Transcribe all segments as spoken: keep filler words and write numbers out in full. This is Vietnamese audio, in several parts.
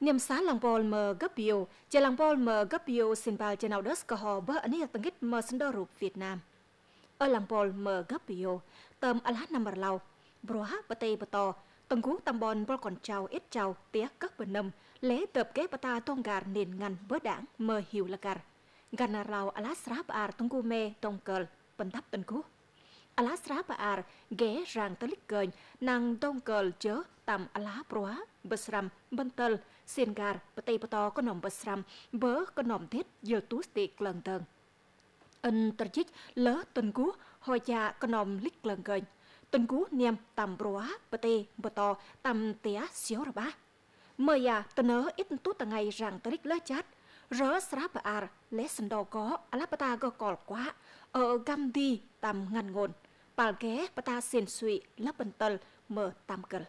Niềm xá lăng bol mờ gấp biểu, chờ lăng bol mờ gấp biểu xin bao cho nào đất có họ bơ ấn hiện tầng ít mờ sân đô rụp Việt Nam. Ở lăng bol mờ gấp biểu, tầm alát nằm bờ lau, bro hát bờ tây bờ to, tầng cú tầm bòn bol còn trao ít trao tía các bờ nâm, lễ tập kế bờ ta tôn gà nền ngăn bớ đảng mờ hiểu là gà. Gana rau alát srap ar tông gu mê tông cờ, bần thắp tầng cú. Alá srap ar ghé ràng tới lịch cờn nàng đông cờ chớ tầm alá broa besram bentel sengar petay peto có nòng besram bớ có nòng thiết giờ tú stick lần tần ân terjik lỡ tuần cú hồi cha có nòng lịch lần cờn tuần cú niêm tầm broa petay peto tầm tía xíu ra ba mời à tuần nớ ít tú tầng ngày ràng tới lịch lỡ chát rớ srap ar lẽ sân đo có alá peta go col quá ở gam đi tầm ngăn ngôn Pal ghé pata sen suy lấp bần tờ mờ tam cờ.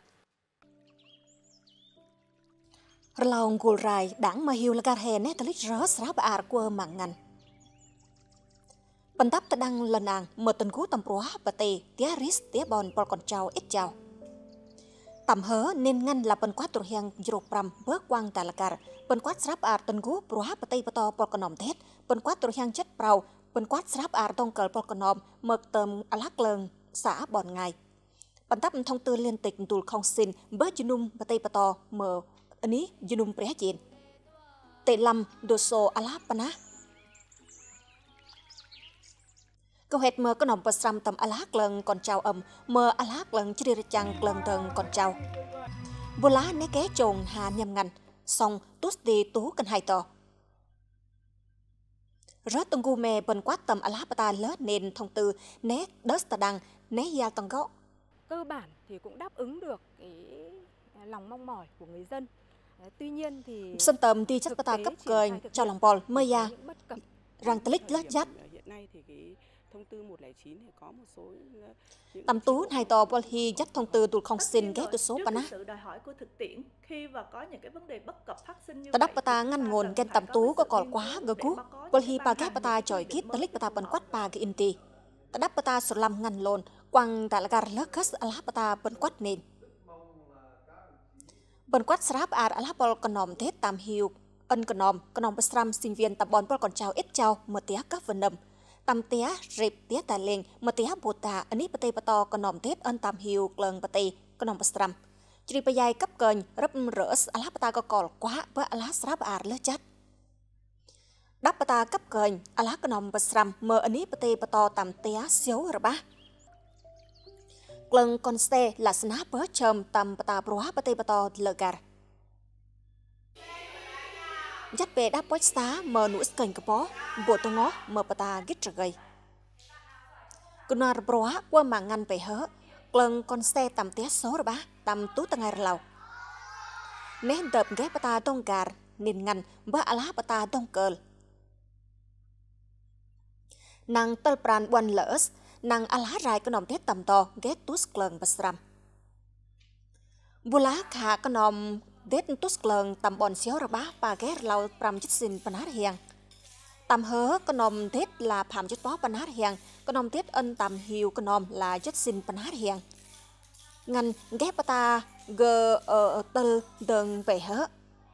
Lòng gùi rai đảng mà hiểu là gà hè nét lịch rớ srap ar qua mạng ngăn. Bần tắp ta đăng lần nàng mờ tần cú tầm próa và tê tía rít tía bòn bò còn trao ít trao. Tầm hớ nên ngăn là bần quát tổ hiang dô pram bớt quang tà là gà. Bần quát srap ar tần cú próa và tê bò to bò còn nòm thét. Bần quát tổ hiang chất prao. Bần quát srap ar tông cờ bò còn nòm mực tầm alak lợn xã bòn ngài. Bần tắp thông tư liên tịch tùl không xin bớt dùnum và tê bò to mờ ấn ý dùnum pré chên. Tệ lâm đồ sô alap pana. Câu hẹt mờ có nòng bờ sram tầm alak lợn còn trao ẩm mờ alak lợn chỉ đi chăng lợn tầng còn trao. Bồ lá né ké trồn hà nhầm ngăn xong tút đi tú cần hai to. Rớt tung gu mè bần quát tầm alapata lết nền thông tư né đớt tà đăng né ya tầng gõ. Cơ bản thì cũng đáp ứng được cái lòng mong mỏi của người dân. Tuy nhiên thì sân tầm đi chất ta cấp cờ cho lòng bò mơ ya rằng tlick lết dắt. Hiện nay thì cái thông tư một không chín thì có một số tầm tú hai to bol hi dắt thông tư tụt không xin ghé từ số pana. Sự đòi hỏi của thực tiễn khi và có những cái vấn đề bất cập phát sinh như ta đắp ta ngăn nguồn gen tầm tú có cỏ quá gơ cú bol hi pa ghép ta chọi kít tlick ta bần quát pa cái inti ta đắp ta sờ lâm ngăn lồn quăng tại là gar lắc khất alap ta bần quát nền bần quát srap ar alap bol còn nòm tết tam hiu ân còn nòm còn nòm besram sinh viên tập bòn bol còn trao ít trao mờ tía các vần nầm tầm tía rệp tía tài lên mờ tía bồ tà ấn ý bê tê bê to còn nòm tết ân tam hiu lần bê tê còn nòm besram chỉ bây giờ cấp cờn rấp rỡ alap ta có cỏ quá với alap srap ar lơ chát đắp ta cấp cờn alap còn nòm besram mờ ấn ý bê tê bê to tầm tía xíu rồi ba lần con xe là snap bớt châm tầm ta broa bê tê bê to lơ gar dắt về đáp bói xá mờ nụ skeng cái bó bộ tôi ngó mờ bà ta gít trở gầy Gunnar broa qua mạng ngăn về hớ lần con xe tầm té số rồi bá tầm tú tầng ngày lầu nén đập ghé bà ta đông gà nên ngăn bá alá bà ta đông cờ nàng tơ pran buồn lỡ nàng alá rai có nòng tết tầm to ghé tú sklen bà sram bù lá khá có nòng Tết tút lần tầm bòn xéo ra bá và ghé lau pram chích xin pan hát hiang tầm hớ có nòm Tết là phàm chích bó pan hát hiang có nòm Tết ân tầm hiu có nòm là chích xin pan hát hiang ngăn ghé ta gờ ở tơ đừng về hớ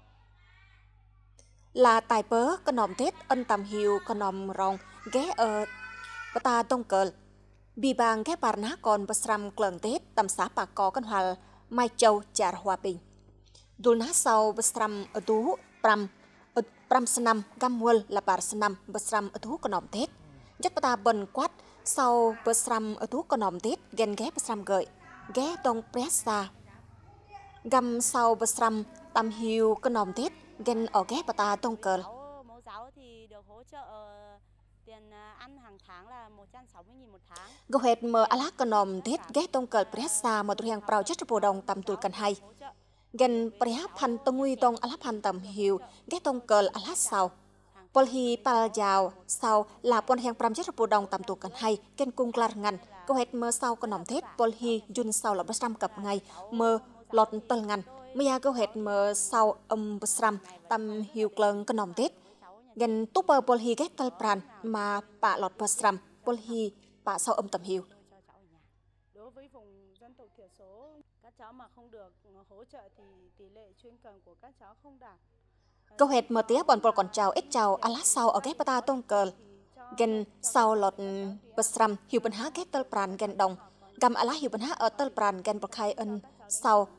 là tài bớ có nòm Tết ân tầm hiu có nòm rong ghé ở ta đông cờ bị bang ghé bàn hát còn besram lần Tết tầm xã bạc cò con hòa mai châu trà hòa bình Dul ná sau besram ở tú pram ở pram sanam gamwal là bar sanam besram ở tú con nòm Tết dắt ta bần quát sau besram ở tú con nòm Tết gen ghé besram gợi ghé tông pressa gam sau besram tam hiu con nòm Tết gen ở ghé ta tông cờ mẫu giáo thì được hỗ trợ tiền ăn hàng tháng là một trăm sáu mươi nghìn một tháng gầu hệt mờ alak con nòm Tết ghé tông cờ pressa mà tụi hàng prao chất bồ đồng tầm tuổi cần hay gen prea pan tông nguy tông alap pan tầm hiu ghé tông cờ alap sau polhi pal giàu sau là pon hàng pram chất bồ đồng tầm tuổi cần hay gen cung klar ngăn câu hệt mơ sau con nòm Tết polhi jun sau là besram cập ngày mơ lọt tol ngăn maya câu hệt mơ sau âm besram tầm hiu cleng con nòm Tết gen tuper polhi ghé tal pran mà bạ lọt besram polhi bạ sau âm tầm hiu đối với vùng dân tộc thiểu số các cháu mà không được hỗ trợ thì tỷ lệ chuyên cần của các cháu không đạt. Câu hẹt mở tía bọn bò còn chào ít chào á lá sau ở ghép bata tông cờ. Gen sau lọt besram hiu bên há ghép tơ pran gen đồng. Gam á lá hiu bên há ở tơ pran gen bậc khai ân sau.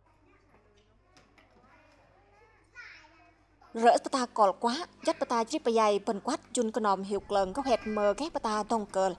Rỡ bata cọl quá, dắt bata chip bay bên quát chun con nòm hiu clờn câu hẹt mở ghép bata tông cờ.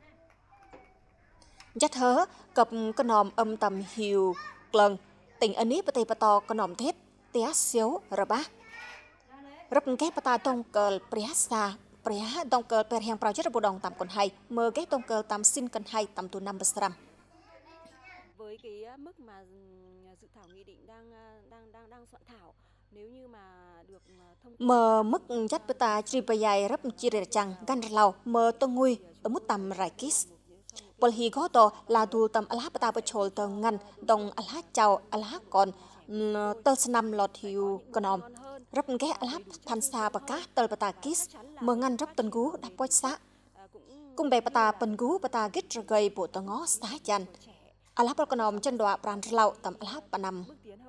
Dắt hớ cập con nòm âm tầm hiu clờn tình ân ý bata bata con nòm thết tía xíu rờ bá. Rập ghép bata tông cờ priasa Pria tông cờ per hàng project bộ đồng tầm còn hay mơ ghép tông cờ tầm xin cần hay tầm tu năm besram. Với cái mức mà dự thảo nghị định đang đang đang đang soạn thảo, nếu như mà được thông qua mờ mức dắt bata tripayai rập chire chang gan lau mờ tông ngui tầm mút tầm rai kis. Bol hi goto là tu tầm alha bata bechol tầng ngăn dong alha chào alha còn tơ năm lọt hiu konom rập ghé alha thanh sa baka tơ bata kis mờ ngăn rập tân gú đắp quách xã. Cung bè bata pen gú bata gít rồi gây bộ tơ ngó xá chan. Alha bol konom chân đọa brand lau tầm alha panam.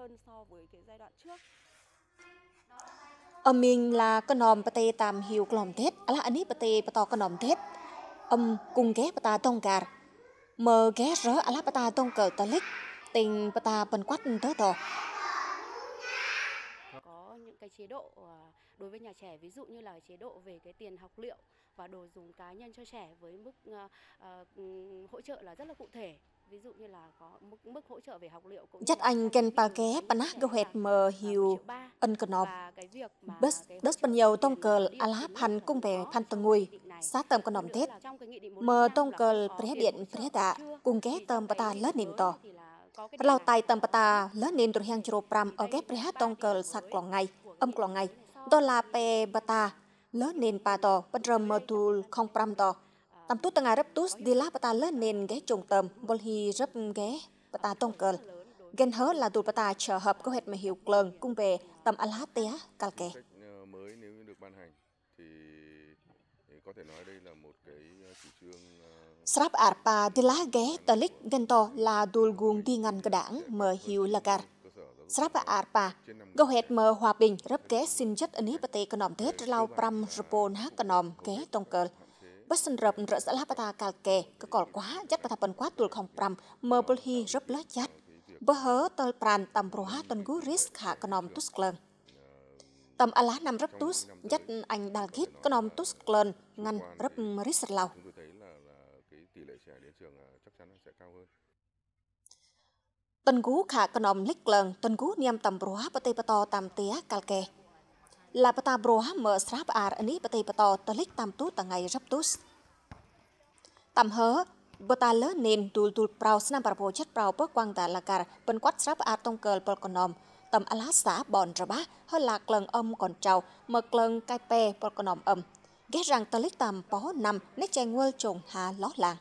Âm minh là konom bate tam hiu klom tết alha ani bate bato konom tết. Âm cung ghé bata tông cà mờ ghé rớ alha bata tông cờ tơ lích tình bata pen quát tớ tò. Có những cái chế độ đối với nhà trẻ, ví dụ như là chế độ về cái tiền học liệu và đồ dùng cá nhân cho trẻ với mức uh, uh, hỗ trợ là rất là cụ thể. Ví dụ như là có mức, mức hỗ trợ về học liệu cũng dắt anh ken pa ké panah gâu hẹt mờ hiu ân cờ nọp bus đất ban nhiều tông cờ alha pan cung về pan tầng ngui sát tầm cờ nọm tết mờ tông cờ pré điện pré đạ cung ké tầm bata lớn nền to lao tay tầm bata lớn nền từ hàng chục pram ở ghép pré tông cờ sạc clong ngày âm clong ngày đó là pe bata lớn nền pa to bắt rầm mờ tu không pram to tầm tu tầng ngày rấp tu đi lá bata lớn nền ghé trùng tầm bol hi rấp ghé bata tông cờ gen hớ là tu bata chờ hợp có hẹt mà hiệu clờn cung về tầm alha té cal kè mới nếu như được ban hành thì có thể nói đây là một cái chủ trương Srap arpa đi lá ghé talik gen to là dul gung đi ngăn cái đảng mờ hiệu lagar Srap arpa gâu hẹt mờ hòa bình rấp ghé xin chất anh hiệp bate cnom tết lau pram rpon hát cnom ghé tông cờ bất sinh rập rỡ xã lá bata cal kè cái cỏ quá chất bata pen quát tul không pram mờ bol hi rấp lá chát bơ hớ tol pran tầm pro hát tân gú risk hạ cnom tus clern tầm alá năm rấp tus chất anh dal kít cnom tus clern ngăn rấp risk lau chúng tôi thấy là là cái tỷ lệ trẻ đến trường chắc chắn sẽ cao hơn. Tân gú khả cnom lick clern tân gú niam tầm pro hát bate pato tam té cal kè là bata pro hát mờ srap ar ani bate pato talik tam tu tầng ngày rấp tus tầm hớ bata lỡ nền tul tul prau snam parpo chất prau bớt quang tà là cả bên quát srap ar tông cờ polkonom tầm alá xã bòn ra bá hơi lạc lần âm còn trào mờ lần cai pe polkonom âm ghét rằng talik tầm pó nằm nét chai ngơ trồng hà ló làng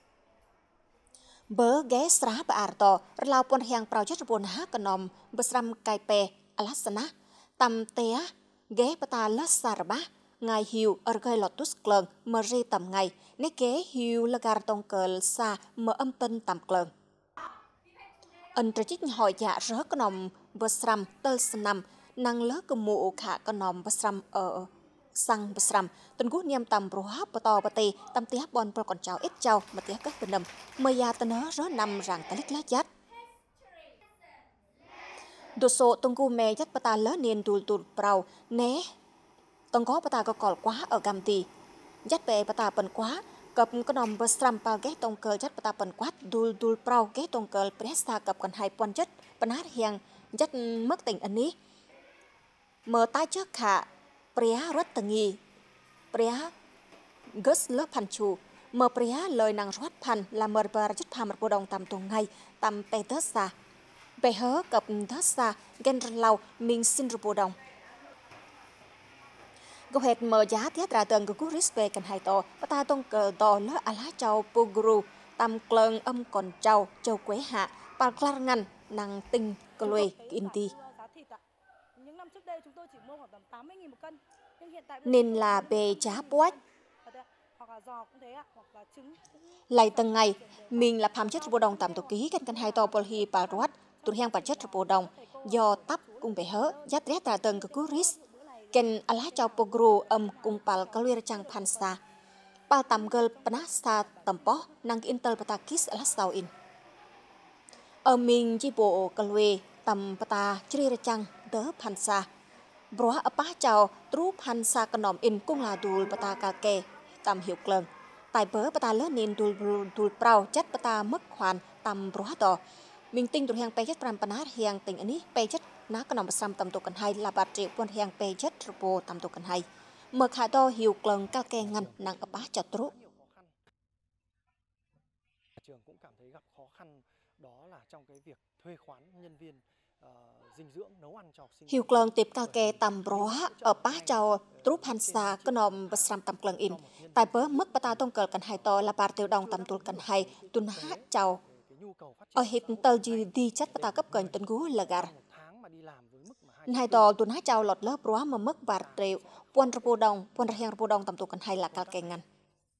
bớ ghé srap ar to lao pon hàng prau chất buồn há konom besram cai pe alasana tầm té ghé bata lỡ sa bá ngày hiu ở gây lọt tus clern mờ ri tầm ngày nét ghé hiu lagar tông cờ xa mờ âm tân tầm clern ân trở chích hỏi dạ rớ con nòng besram tơ snam năng lỡ cơ mụ khả con nòng besram ở sang besram tuần gút niêm tầm pro hấp to bati tầm tía bon pro còn chào ít chào mà tía các bên nằm mờ ya tân hớ rớ nằm rằng ta lít lá chát đồ số tông gu mè chất bata lỡ niên tụt tụt prau né tông có bata có cỏ quá ở gam tì dắt về bata bẩn quá cặp con nòng besram pa ghé tông cờ dắt bata bẩn quát dul dul prau ghé tông cờ presa cặp còn hai pon chất bẩn hát hiang dắt mất tình ấn ý mở tay trước khả pria rất tầng nghi pria gus lớp pan chu mở pria lời nàng rót pan là mở bờ chất tham một đồng tầm tuần ngày tầm petersa về hớ cặp thất sa gen lau mình xin bộ đồng gâu hẹt mở giá thiết ra tầng của cú rít về cần hai to bata tông cờ to lỡ alá châu pogru tam clern âm còn châu châu quế hạ pa clar ngăn năng tinh cloi inti những năm trước đây chúng tôi chỉ mua khoảng tầm tám mươi nghìn một cân nhưng hiện tại nên là bề giá quách hoặc là giò cũng thế ạ, hoặc là trứng. Lại từng ngày, mình là phàm chất bộ đồng tạm tổ kýกันกันhai to polhi paruat, tụi hàng bản chất bộ đồng do tắp cùng bể hớ, dắt rét tà từng cực ris, ken Allah cho pogru âm cùng pal kalir chang pansa, pal tam girl panasa tampo nang intel patakis Allah sau in. Ở mình chỉ bộ kalwe tam pata chri chang đỡ pansa, bro apa chào tru pansa kanom in cung là dul pata kake tam hiệu clâng. Tại bớ bà ta lớn nên đùl đùl prao chất bà ta mất hoàn tầm bó đỏ. Mình tinh tụi hàng bè chất pram panát hàng tình anh ấy bè chất ná cái nòng bà xăm tầm tổ cần hay là bà triệu quân hàng bè chất rô tầm tổ cần hay. Mở khả đo hiệu clần cao kè ngăn nặng ở bá cho trú. Trường cũng cảm thấy gặp khó khăn đó là trong cái việc thuê khoán nhân viên dinh dưỡng nấu ăn cho học sinh. Hiệu clần tiếp cao kè tầm bó ở bá cho trú pansa cái nòng bà xăm tầm clần in. Tại bớ mức bà ta tôn cờ cần hai to là bà tiêu đồng tầm tụl cần hai tuần hát chào. Ở hiện tờ gì đi chất bà ta cấp cờ tuần gú là gà. Hai to tuần hát chào lọt lớp rúa mà mức bà tiêu quân rô đồng, quân rô rô đồng tầm tụl cần hai là cao kè ngăn.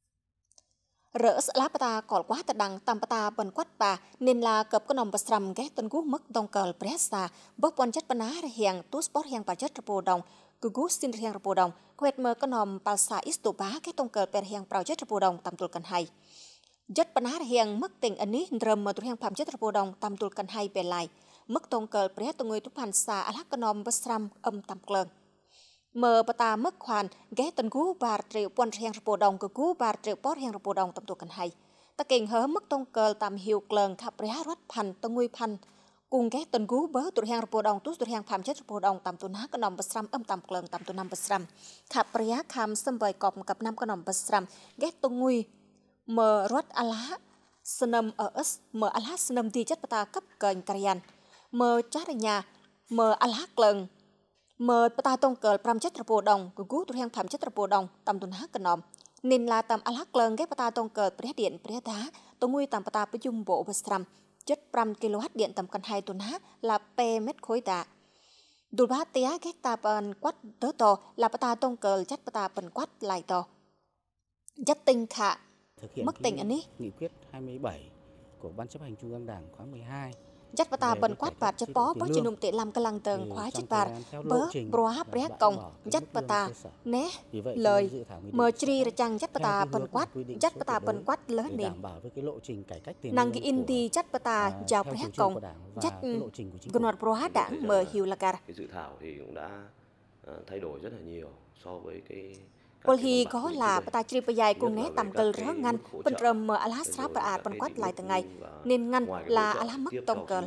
Rỡ lá bà ta cỏ quá tật đằng tầm bà ta bần quát bà nên là cập cái nòng bà xăm ghé tuần gú mức tôn cờ presa bớt quân chất bà ná hiện tú sport hiện bà chất rô đồng. Gugu xin riêng rập đồng, quẹt mờ con nòm palsa isto bá cái tông cờ per hiang prao chất rập đồng tam tul cần hay. Chất bana hiang mức tình anh ấy drầm mờ tu hiang phàm chất rập đồng tam tul cần hay về lại. Mức tông cờ pre tu người tu palsa alak con nòm basram âm tam clern. Mờ bata mức hoàn ghé tuần cú ba triệu quân hiang rập đồng gugu ba triệu pot hiang rập đồng tam tul cần hay. Ta kinh hớ mức tông cờ tam hiệu clern khap pre rót pan tông nguy pan. Cùng ghé tuần cú bớ tụi hàng rập đồng tụi tụi hàng phàm chất rập đồng tam tuần há cái nòng basram âm tam clern tam tuần năm basram khap priya kham xâm bời cọp cặp năm cái nòng basram ghé tuần nguy mờ rót ala sânam ở ớt mờ ala sânam đi chất bata cấp cờn karian mờ chát nhà mờ ala clern mờ bata tông cờ pram chất rập đồng cú tụi hàng phàm chất rập đồng tam tuần há cái nòng nên là tam ala clern ghé bata tông cờ priya điện priya đá tuần nguy tam bata pejum bộ basram chất năm ki lô oát điện tầm cần hai tuần há là p mét khối tạ. Đủ bá tía ghét ta bần quát tớ to là bà ta tông cờ chất bà ta bần quát lại to. Chất tinh khả mức tình anh ấy. Nghị quyết hai mươi bảy của Ban chấp hành Trung ương Đảng khóa mười hai. Chất bà ta bần quát bạt chất bó bó chân nông tệ làm cái lăng tường khóa chất bạt bớ bó hấp rác công chất bà ta né lời mờ tri ra chăng chất bà ta bần quát chất bà ta bần quát lớn nền năng cái indi chất bà ta chào rác công chất gần hoạt bó đảng mờ hiểu là cả. Cái dự thảo thì cũng đã thay đổi rất là nhiều so với cái Polhi có là bà ta chiri bà dài cùng né tầm cờ rớ ngăn bên trầm mờ alá sáp bà ạt bần quát lại từng ngày nên ngăn là alá mất tông cờ.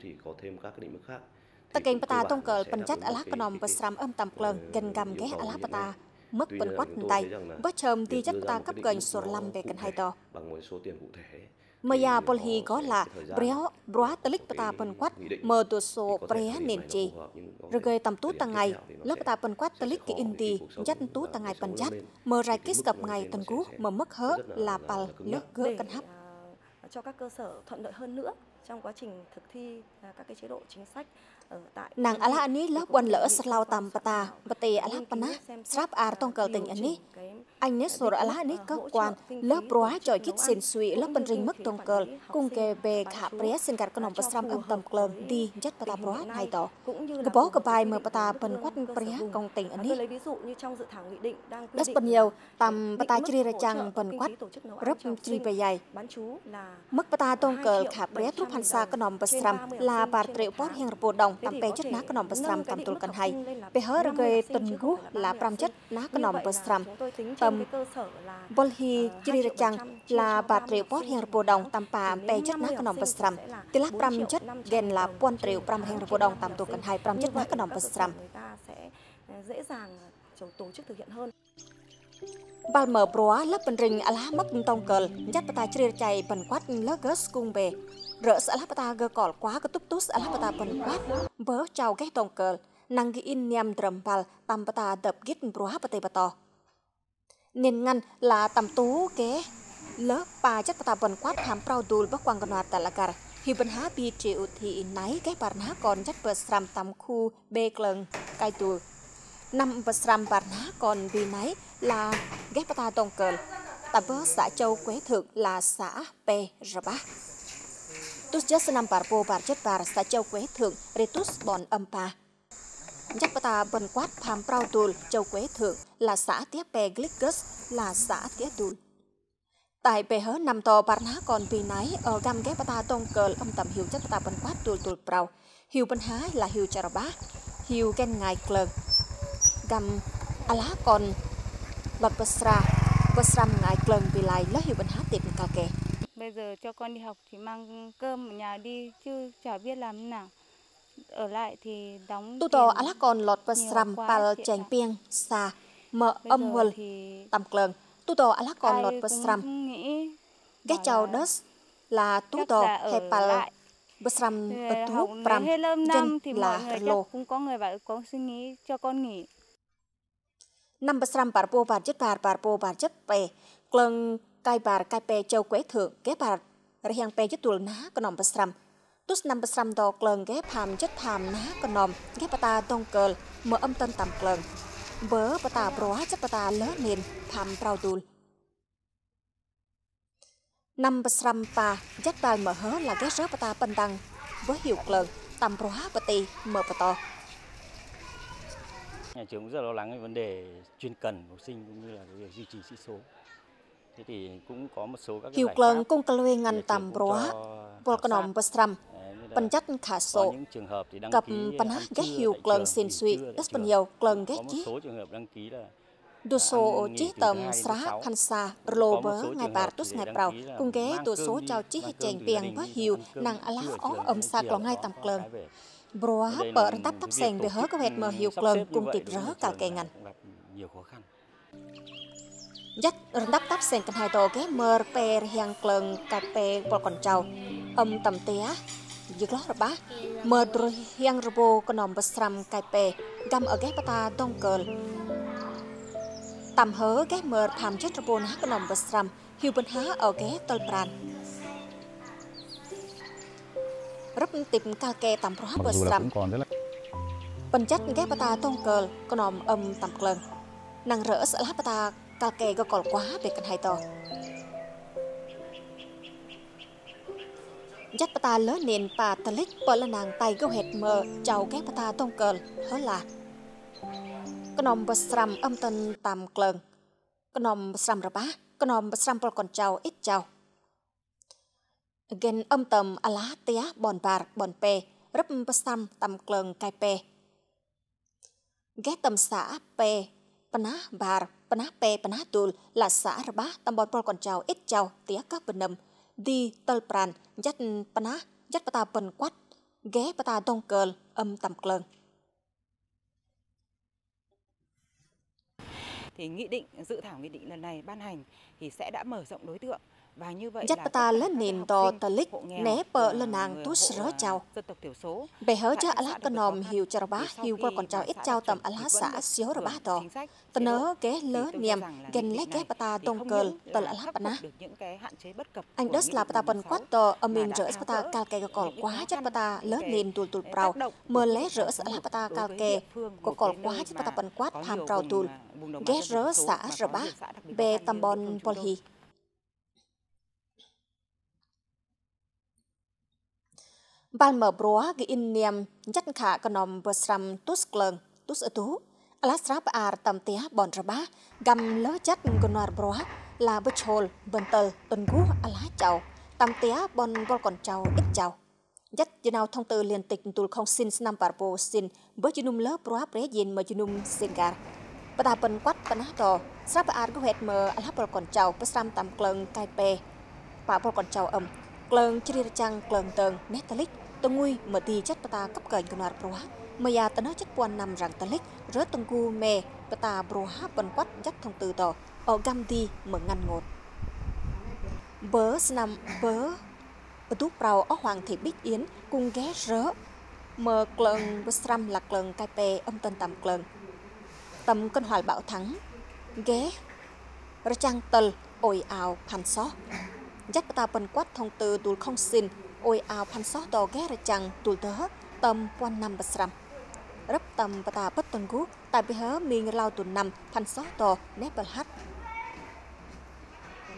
Ta kênh bà ta tông cờ bần chất alá bà nòm bà sàm âm tầm cờ gần gầm ghé alá bà ta mất bần quát tay bớt chầm đi chất bà ta cấp gần sổ lâm về cần hai to. Mờ ya Polhi có là bréo bróa talik bà ta bần quát mờ tổ sổ bréa nền chi. Rồi gây tầm tú tăng ngày, lớp bà ta bần quát talik cái indi chất tú tăng ngày bần chất mờ rai kis gặp ngày tuần cú mờ mất hớ là pal lớp gỡ cân hấp. Cho các cơ sở thuận lợi hơn nữa trong quá trình thực thi các cái chế độ chính sách ở tại nàng ala ani lớp quan lỡ slau tam pata pate ala pana srap ar tông cờ tình ani anh nét sổ ala ani các quan lớp róa chọi kít xin suy lớp bên rình mất tông cờ cùng kề về khả pré xin gạt con nòng pasram âm tầm cờ đi chất pata róa hai tỏ cái bó cái bài mở pata bên quát pré công tình ani lấy ví dụ như trong dự thảo nghị định đang quy đất bên nhiều tam pata chiri ra chang bên quát rấp chiri bề dài mất pata tông cờ khả pré trúc hành sa con nòng pasram là bà triệu pot hiang rpo đồng tam pe chất ná con nòng pasram tam tul kan hay pe hớ rơi tuần gú là pram chất ná con nòng pasram tam bolhi chiri ra chang là bà triệu pot hiang rpo đồng tam pa pe chất ná con nòng pasram tila pram chất gen là pon triệu pram hiang rpo đồng tam tul kan hay pram chất ná con nòng pasram sẽ dễ dàng tổ chức thực hiện hơn. Bal mở bróa lớp bên rình alá mất tông cờ dắt bà ta chiri chạy bần quát lớp gớt cung bề rỡ alá bà ta gơ cỏ quá cái túc tút alá bà ta bần quát bớ chào ghé tông cờ năng ghi in niam drầm bal tam bà ta đập gít bróa bà tê bà to nên ngăn là tầm tú kế lớp bà chất bà ta bần quát hàm prao đùl bắc quang gần hoạt tại là cả hi bần há bi triệu thì náy ghé bà há còn dắt bờ sram tam khu bê clâng cai tù năm bờ sram bà há còn vì náy là ghép bà ta tông cờ tạm với xã Châu Quế Thượng là xã Pe Raba. Tus just năm parpo par chất par xã Châu Quế Thượng Ritus Bon Ampa. Dắt bata bần quát Pham Prao Tùl Châu Quế Thượng là xã Tía Pe Glickus là xã Tía Tùl. Tại Pe hớ nằm to par ná còn vì nái ở gam ghé bata tông cờ âm tầm hiệu chất bata bần quát Tùl Tùl Prao. Hiệu bần há là hiệu Charaba. Hiệu gen ngài clờ. Gam alá còn lọt Basra. Basram ngài clờ vì lại lỡ hiệu bần há tiệm cà kè. Bây giờ cho con đi học chỉ mang cơm ở nhà đi chứ chả biết làm thế nào. Ở lại thì đóng tu tò alá còn lọt Basram pal chèn pieng sa mờ âm huân tầm clờn tu tò alá còn lọt Basram ghé chào đất là tu tò hay pal Basram ở tú pram gen là lô cũng có người bảo có suy nghĩ cho con nghỉ. Năm Basram parpo par chất par parpo par chất pe clờn cai par cai pe Châu Quế Thượng ghé par riang pe chất tuol ná con nòng Basram. Tus năm Basram to clờn ghé phàm chất phàm ná con nòng ghé bata tông cờ mở âm tân tầm clờn bớ bata broá chất bata lớ nền phàm prao tuol. Năm Basram pa chất bài mở hớ là ghé rớ bata pan đăng với hiệu clờn tầm broá bati mở bata. Nhà trường cũng rất lo lắng cái vấn đề chuyên cần học sinh cũng như là cái việc duy trì sĩ số. Thế thì cũng có một số các cái hiệu giải clờn pháp cung clơi ngăn tầm broá vol con nòng Basram Phần chất khả sổ cập panah ghé hiệu clờn xin suy đất phần nhiều clờn ghé chí đu số chí tầm sá khăn xa lô bớ ngày bà tút ngày bào cùng ghé tụ số chào chí hay chèn piang với hiệu nàng ala ó âm xa có ngay tầm clờn broa bờ tắp tắp sèn về hớ có hẹt mờ hiệu clờn cùng tiệp rớ cả kề ngành dắt đắp tắp sen cần hai tổ ghé mờ pe hiang clờn cà pe bò còn trâu âm tầm té dứt lót rồi bá mờ rồi hiang robo con nòng Basram cà pe găm ở ghé bata đông cờ tầm hớ ghé mờ tham chết robo ná con nòng Basram hiu bên há ở ghé tol pran rất tìm cà ke tầm pro Basram bên chất ghé bata đông cờ con nòng âm tầm clờn nàng rỡ sợ lá bata cà kè có còn quá về cần hai to. Dắt bata lớn nền bà talik bờ là nàng tay gấu hệt mờ chào ghé bata tông cờ hớ là. Con nòng Basram âm tân tàm clờn. Con nòng Basram ra bá. Con nòng Basram bờ còn chào ít chào. Gen âm tầm alá tía bòn bar bòn pe rấp Basram tàm clờn cai pe. Ghé tầm xã pe panah bar panah pe panah tul là xã Rabah tầm bòn còn chào ít chào tía các bên nầm đi tol pran dắt panah dắt bata bần quát ghé bata đông cờ âm tầm clờn. Thì nghị định dự thảo nghị định lần này ban hành thì sẽ đã mở rộng đối tượng. Và như vậy dắt bata lên nền to talik né bờ lên nàng tú sớ chào bề hớ cho alá con nòm hiu cho Rabah hiu qua còn chào ít chào tầm alá xã xíu Rabah to tần nớ ghé lớ niềm gen lấy ghé bata đông cờ tờ alá panah anh đất là bata bần quát to âm mình rỡ bata cao kè có quá chất bata lớ nền tụt tụt prao mờ lé rỡ alá bata cao kè có còn quá chất bata bần quát tham prao tụt ghé rỡ xã Rabah bề tầm bon polhi. Ban mở broa ghi in niệm dắt khả con nòng Basram tus clờn tus ở tú alasrap ar tầm tía bòn Rabah găm lỡ chất con noar broa là bớt hol bần tờ tuần gú alá chào tầm tía bòn bol còn chào ít chào dắt giờ nào thông tư liên tịch tụl không xin năm parpo xin bớt chunum lỡ broa pre yin mà chunum singar bata bần quát panah to srap ar gu het mờ alá bol còn chào Basram tầm clờn cai pe pa bol còn chào âm clờn chiri chang clờn tờn metalic tông nguy mở ti chất bata cấp cờ con nạp broa maya tấn chất quan nằm rằng talik rớt tông gu me bata broa bần quát chất thông tư tỏ ở gam đi mở ngăn ngột bớ năm bớ ở tú prao ở hoàng thị bích yến cùng ghé rớ mở clờn Basram là clờn cai pe âm tân tầm clờn tầm cân hoài bảo thắng ghé rớt trang tần ôi ào phan xó chất bata bần quát thông tư tụl không xin ôi áo phan xót to ghé ra chăng tụi tớ tầm quan năm Basram rấp tầm bata bất tuần cú tại vì hớ mình lao tụi năm phan xót to nếp bờ hát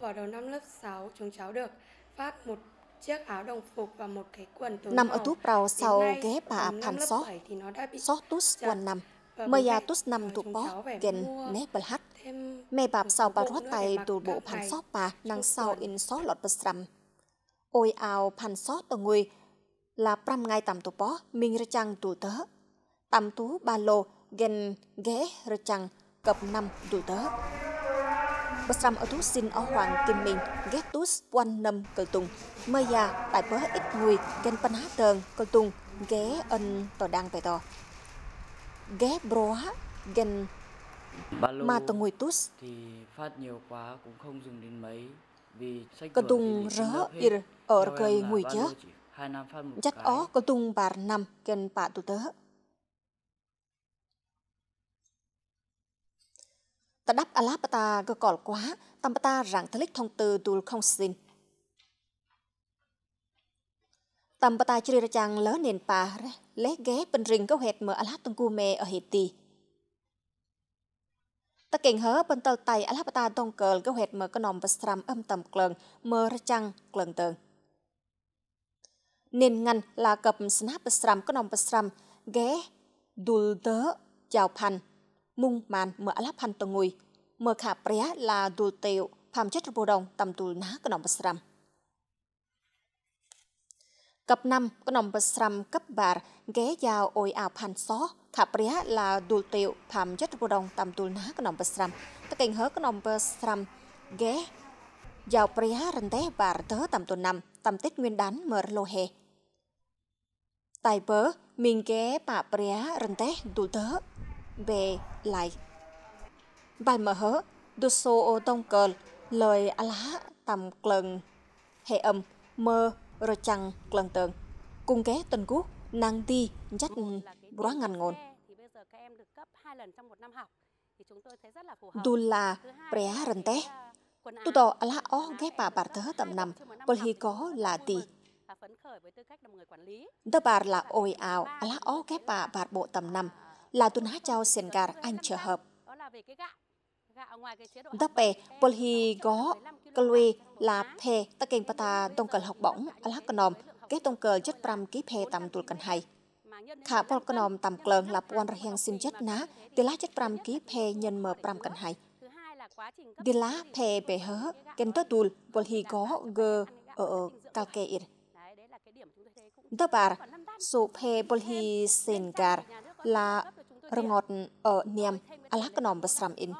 vào đầu năm lớp sáu, chúng cháu được phát một chiếc áo đồng phục và một cái quần tối Nằm ở màu. tú prao Đến sau nay, ghé bà tầm năm pan lớp sót, bảy thì nó đã bị sót tus chặt. quanh năm. Và Mơ bố ya mẹ, tus năm ờ, tu chúng bó, cháu phải gen mua né bel hắt. thêm Mẹ bạp một sau bộ bà nữa rót để tay mặc tù các bộ pan ngày sót bà, năng trong sau tuần. in sót lọt bờ sram. Ôi ào pan sót ở người là pram ngày tầm tu bó, mình ra chăng tù tớ. Tầm tú ba lô, gen ghé ra chăng, cập năm tù tớ. Bờ sram ở tú xin ở hoàng kim mình, ghé tus quan năm cờ tùng. Mơ ya tại bớ ít người, gen pan hát tờn, cờ tùng, ghé ân tỏ đang về tỏ. Ghé bro gen Ba lô mà tờ ngồi tus thì phát nhiều quá cũng không dùng đến mấy vì sách cơ vở thì tung để trên rớ lớp hết. ir ở Theo cây em là ngồi ba chớ lô chỉ hai năm phát một chắc cái. ó cơ tung bar năm gen pa tu tớ ta đắp alapata cơ cỏ quá tam ta rằng thalik thông tư tu không xin tam ta chỉ ra chàng lớn nền pa lé ghé bên rình có hệt mở alat tung cu mê ở Haiti. Ta kiện hớ bên tàu tay alapata tông cờ có hệt mở cái nòng bờ sram âm tầm clần mở ra chăng clần tờn. Nên ngăn là cập snap bờ sram cái nòng bờ sram ghé đùl tớ chào pan mung man mở alap pan tông ngùi mở khả prea là đùl tèo phàm chất bồ đồng tầm đùl ná cái nòng bờ sram. Cập năm cái nòng bờ sram cấp bar ghé vào ôi ảo pan xó khả prea là đùl tèo phàm chất bồ đồng tầm đùl ná cái nòng bờ sram. Ta kiện hớ cái nòng bờ sram ghé vào prea rần té bar tớ tầm tuần năm tầm tết nguyên đán mở lô hè. Tại bớ mình ghé bà prea rần té đùl tớ về lại. Bài mở hớ đô xô ô tông cờ lời alá tầm clần hệ âm mơ rồi chăng clần tờn cùng ghé tuần cú nàng đi dắt bó ngăn ngôn đù là prea rần té tu tò alá ó ghé bà bà tớ tầm năm bởi hi có là tì đơ bà là ôi ào alá ó ghé bà bà bộ tầm năm là tu ná chào sen gar anh trở hợp đơ bè bởi hi có cơ luy là phe ta kênh pata tông cờ học bổng alá cờ nòm ghé tông cờ chất pram ký phe tầm tùl cần hay khả bol cờ nòm tầm clờn là quan ra hang xin chất ná đi lá chất pram ký phe nhân mờ pram cần hay đi lá phe bề hớ kênh tớ tùl bởi hi có gơ ở calkeir đơ bà số phe bởi hi sen gar là rừng ngọt ở niềm alá cờ nòm bờ sram in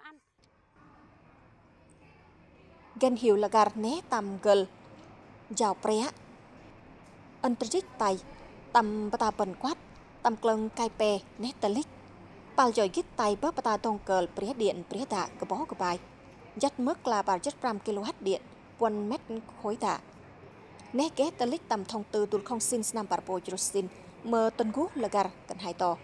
gen hiểu là gar né tầm gel giàu prea ân trích tay tầm bata bần quát tầm clân cai pe né talik pal giỏi gít tay bớt bata tông cờ prea điện prea tạ cái bó cái bài dắt mức là bà chất pram kW điện quân mét khối tạ né ghé talik tầm thông tư tụt không xin năm bà bồ xin mơ tân gú là gar cần hai to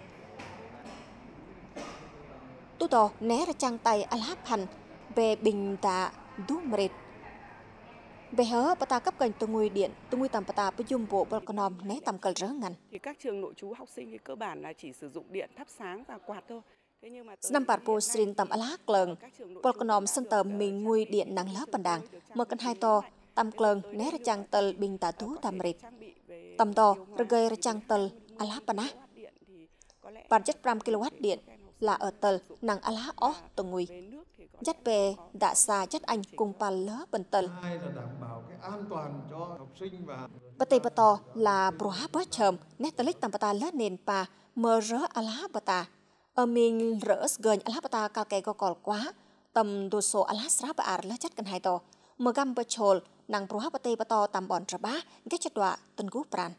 tu to né ra trang tay alhap hành về bình tạ đu mệt về hớ bata cấp cảnh từ ngôi điện từ ngôi tầm bata với dung bộ balkonom né tầm cờ rớ ngăn thì các trường nội trú học sinh thì cơ bản là chỉ sử dụng điện thắp sáng và quạt thôi. Thế nhưng mà năm bạt bồ xin tầm alhak lợn balkonom sân tầm mình ngôi điện nắng lớp bàn đàng mở căn hai to tầm clờn né ra trang tờ bình tạ tú tầm mệt tầm to rồi gây ra trang tờ alhap bana bản chất pram kW điện là ở tờ nàng alhak ó từ ngôi dắt về đã xa chất anh cùng pal lỡ bần tần. Hai là đảm bảo cái an toàn cho học sinh và bát tây bát to là broha bớt chầm nét talik tam bata lỡ nền pa mơ rỡ alá bata ở mình rỡ gần alá bata cao kề có cỏ quá tầm đồ số alá sra ba ar lỡ chất cần hai to mơ gam bớt chol nàng broha bát tây bát to tam bọn trà bá ghét chất đọa tân gú pran.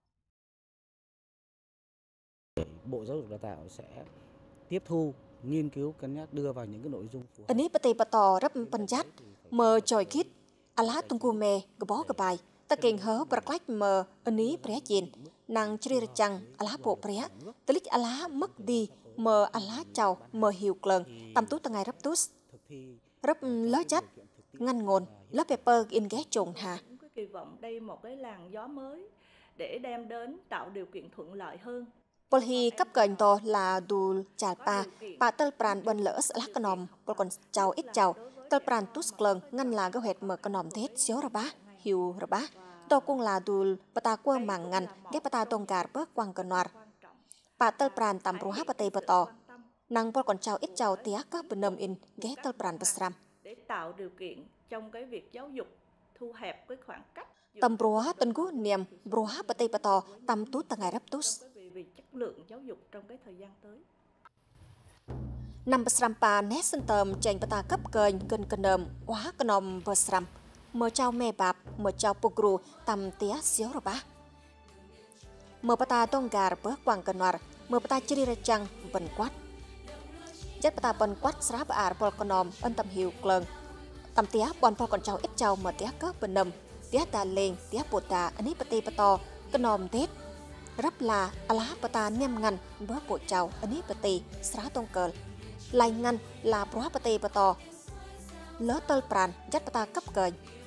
Bộ Giáo dục Đào tạo sẽ tiếp thu nghiên cứu cân nhắc đưa vào những cái nội dung phù hợp. Anh ấy bát tây bát to rấp panjat mơ choi kít alá tung cu mê cái bó cái bài ta kinh hớ bạc lách mờ anh ấy prea chín nàng chri chăng alá bộ prea talik alá mất đi mờ alá chào mờ hiểu clờn tam tú ta ngày rấp tus rấp lớ chất ngăn ngôn lớp paper in ghé trùng hà. Cái kỳ vọng đây một cái làn gió mới để đem đến tạo điều kiện thuận lợi hơn. Polhi cấp cạnh to là đùl chả pa pa tơ pran bần lỡ lắc nòm còn chào ít chào tol pran tus kleng ngan la ga het mở con nòm tết xíu ra bá hiu ra bá to cung là dul pata qua màng ngăn ghé pata tông gà bớt quăng cờ noar bà tol pran tam ruha pate pato năng pol còn trao ít trao tía các bên nầm in ghé tol pran pasram để tạo điều kiện trong cái việc giáo dục thu hẹp cái khoảng cách tầm ruha tân gu niệm ruha pate pato tam tu tangai raptus vì chất lượng giáo dục trong cái thời gian tới. Năm pasram pa nét sân tầm tranh pata cấp cờn gần cân nầm quá cân nòm pasram mở trao mẹ bạp mở trao pogru tam tía xíu ra bá mở pata tông gà bớt quăng cờ noar mở pata chiri ra chăng vần quát chất pata vần quát sra ba pol con nòm ân tầm hiu kleng tam tía bọn pol còn trao ít trao mở tía cấp bên nầm tía ta lên tía bột ta anh ấy pate pato cân nòm tết rắp là ala pata nem ngăn bớt bộ trao anh ấy pate sra tông cờ lại ngăn là bro pate pato lỡ tol pran chất pata cấp cờn